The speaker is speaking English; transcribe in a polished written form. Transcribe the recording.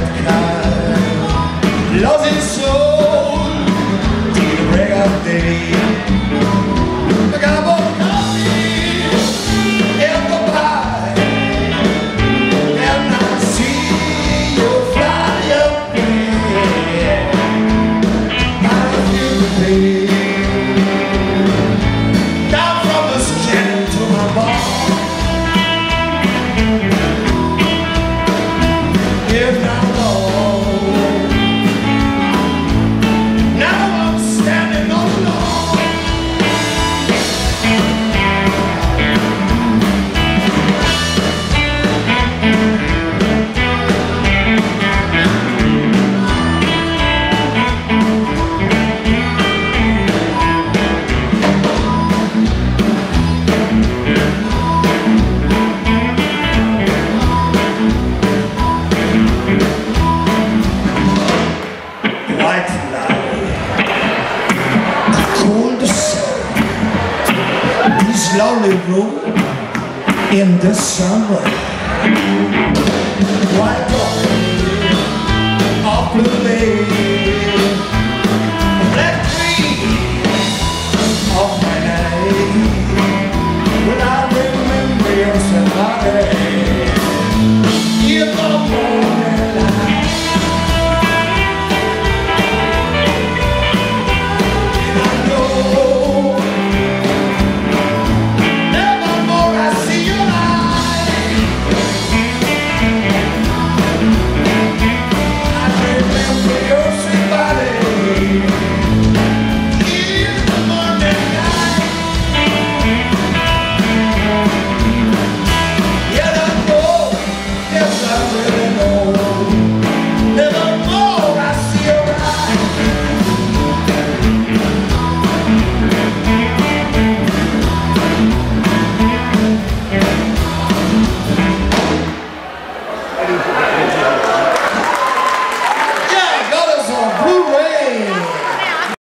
that kind, lost his soul till the break of day. I got a bowl of coffee and the pie, and I see you fly away. I feel the pain down from the skin to my bone. If not alone, now I'm standing alone. White lie, cold sun, this lonely room in the summer.